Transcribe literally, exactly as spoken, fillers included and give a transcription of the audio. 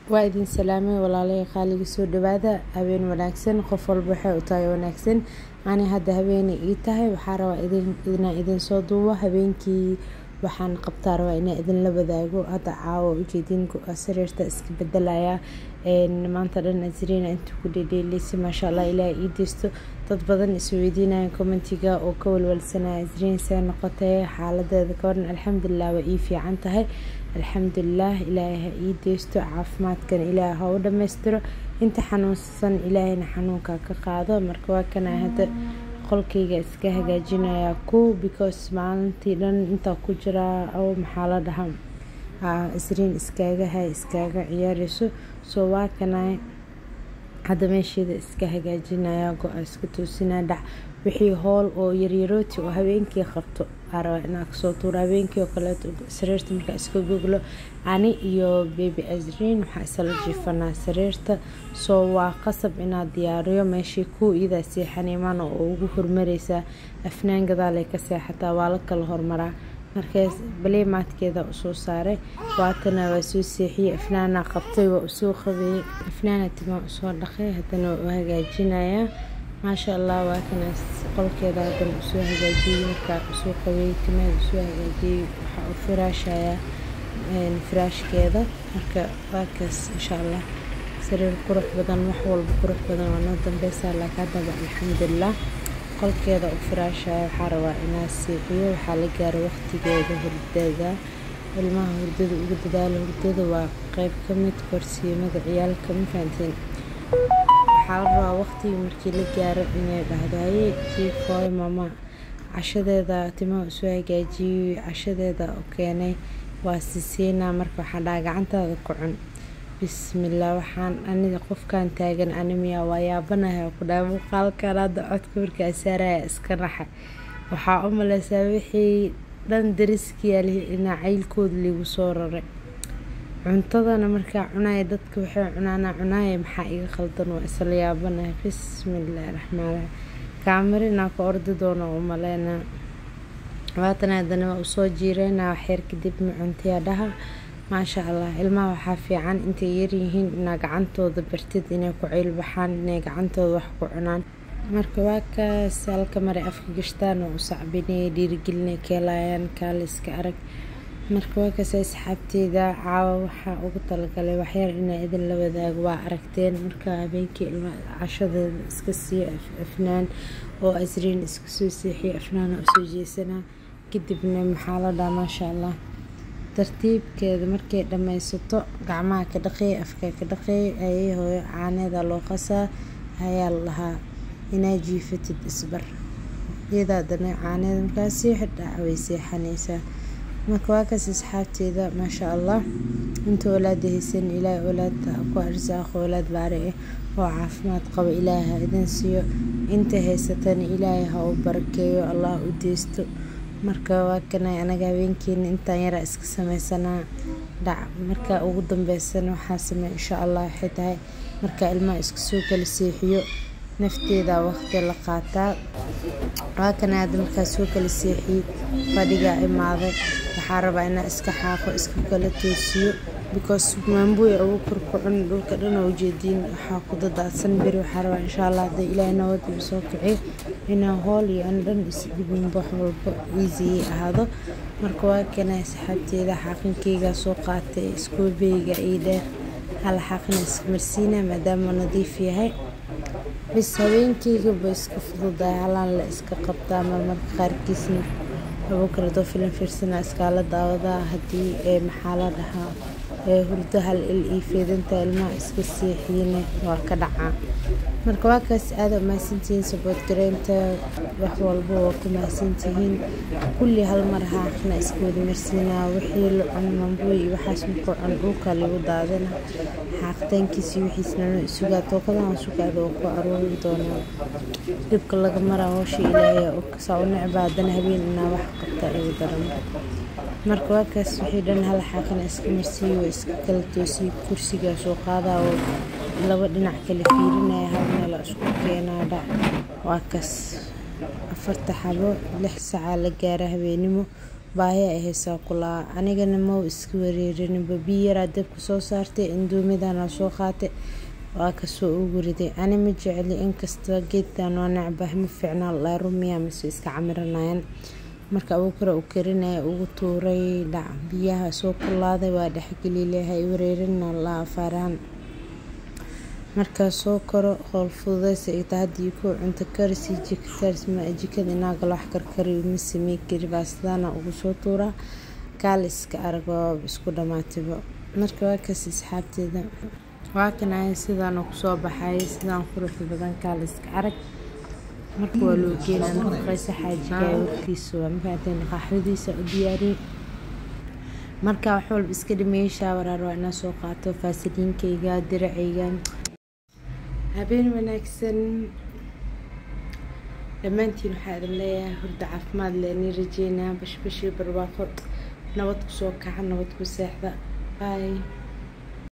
وإذن سلامي والله خالق سود بعد هبين وناكسن قفل بحر وطاي وناكسن أنا هذا هبيني إيتها وحارة إذن إذن إذن صدوة هبينكي waxaan qabtaa waa in idin la wadaago hada caawo ujeedinku sariirta iska beddelaya een maanta dhan asriina inta ku dhedheelisay ma sha Allah ilaahay ii disto dad badan isweydiinayaan commentiga oo ka walwalsanaa asriin soo noqotay xaaladeeda ka waran alxamdulillah waa ii fiican tahay alxamdulillah ilaahay ii disto caafimaadkan ilaahay ha u dhameystiro inta xanuunsan ilaahayna xanuunka ka qaado marka waa kana hada qolkayga iska hagaajinaya ku because maalintii dhan inta ku jira oo maxaa la dhahaa ah isriin iskaaga hay iskaaga ciyaarayso soo waa kana hada meeshida iska hagaajinaya go iska toosinaa dhac wixii hool oo yaryarooti oo habeenkii qabto ara inaad soo tuuro habeenkii oo kale sariirta marka iska googlo ani iyo baby Azreen waxa isla jiifanaa sariirta soo waa qasab inaad diyaariyo meeshii ku ida seexanimaan oo ugu hormareysa afnaan gadaal ay ka seexataa waa la kala hormaraa markaas balay maadkeeda soo saaray waatana waa soo seexiyay afnaana qabtay waa soo qabay afnaana timo soo dhaqay hadana waa hagaajinaya ما شاء الله واكنا قل كذا دم سوى هجاجي كا سوى قوي كمان سوى هجاجي وفراش يا فراش كذا مركا واكس إن شاء الله سرير قرح بدن محول بقرح بدن ونظم بس على كذا الحمد لله قل كذا وفراش حروة ناس فيه وحالي جار وقت جاده هرددا الماء هرددا وجددا هرددا وقيب كمية كرسي مد عيال كم فانتين حارة وقتي مركي لجار إني بهداي كيف هاي ماما عشرة تما أسوأ جاجي عشرة أوكيني واسسينا مركو حدا عنتا ذكرن بسم الله وحان أنا قف كان تاجن أنميا ويا بناها وقدام قال كلا دعوت كورك سارة إسكرحة وحا أم لسويحي لن درسكي اللي إن عيل كود اللي وصورة cuntadana marka cunay dadku waxay cunaana cunay maxaa iga khaldan waa isla yaabanahay bismillaahir rahmaanir kaamirina ka ordi doono oo maleena waatana hadana u soo jiireena waxyar kadib ma cuntiyadaha ma sha Allah ilmaha waxa fiican intay yar yihiin in gacantooda bartid inay ku ceel baxaan inay gacantooda wax ku cunaan marka waa ka salka mare afka gashtaan oo sacbinay dhiirigelinay keelayaan kaaliska arag marka waa ka saxaabteyda caawa waxa ugu talagalay waxyar in idin la wadaago waa aragteen marka habeenkii cashada iska sii afnaan oo Azreen iska soo seexiyay afnaan oo soo jeesana kadibna maxaa la dhamaa ma sha Allah tartiibkeeda markay dhameysato gacmaha ka dhaqay afka ka dhaqay ay hooyo caanada loo qasaa ayaa laha inaa jiifatid isbar iyada dana caanada markaas xidha way seexanaysaa marka waa ka saxaabteyda ma sha Allah inta walaadaysan ilaahay walaadta ku arsaaq walaad baare oo caafimaad qaba ilaahay idin siiyo inta haysatan ilaahay ha u barakeeyo Allah u deesto marka waa kana anaga habeenkiin inta yara iska sameysana dhac marka ugu dambeysana waxa sameey insha Allah xitaa marka ilmaha iska soo kala seexiyo nafteeda waqti la qaataa waa kana marka soo kala seexiyo fadhiga imaaday waxaa rabaa inaan iska xaaqo iska kala toosiyo because maambuy ugu korkocon dhulka dhan oo jeedin waxa ku dadaadsan bir waxa rabaa insha Allah hada ilaahay nabad u soo kiciyo inaan hool iyo aan dhan isdibin wax walba easy ahaado marka waa kana saxaabteyda xaqinkeyga soo qaatay iskoobeyga ii dheer hal xaqin iska marsiina maadaama nadiif yahay bis habeenkeyga bas ka fududahay halaan la iska qabtaa marmarka qaarkiisna أبو كردو فيلم فيرسنا إسكالة داودا هدي محالة لها هردها الإيفيدن تالما إسكسيحينة وكدعا مركواكس هذا ما سنتين سبوت كريمتا وحوال بوكو ما سنتين كل هالمرها احنا إسكود مرسينا وحيل عن منبوي وحاسمكو عن أوكا اللي ودادنا حاقتين كيسي وحيسنا سوقات وكذا وسوقات وكو أروي دونا دبك الله مرة وشي إلهي وكساونا عبادنا هبين إنا وحقبتا إيو درم مركواكس وحيدان هالحاقنا إسكو مرسي وإسكو كالتوسي كرسيقا سوقادا لaba dhinac kala fiirinaya hal meel isku keenada waa kas afarta xabo lix saac la gaaro habeenimo baahi ay haysaa kulaa anigana ma iska wareerin biyo yar dabka soo saartay induumidana soo qaatay waa ka soo ugu riday ani ma jeceli in kasta geedkan waa nacbah ma fiicna la rumiya ma iska camiranayaan marka uu kara u karinay ugu tuuray dhac biyaha soo kulaaday waa dhaxgeliilahay wareerina la afaaraan marka soo koro qool fududeys ay tahay ku cunto karsi jiktaris ma jikada inaga wax karkariyo ma sameey kari baasdana ugu soo tuura kaaliska argo isku dhamaatibo marka waa ka asxaabteeda waa kana sidaan ku soo baxay sidaan qurux badan kaaliska arag marka waa loo keenaa naqaysa xaajiga waqtiisa waa mafaatay qaxwadiisa u diyaariyay marka wax walba iska dhimeeyay shaawar ina soo qaato faasiliinkayga diracayga habeen wanaagsan dhammaantiin waxaa idin leeyahay hurda caafimaad leh ni rajeynaa bash bashi barwaaqo nabad ku soo kaca nabad ku seexda bye.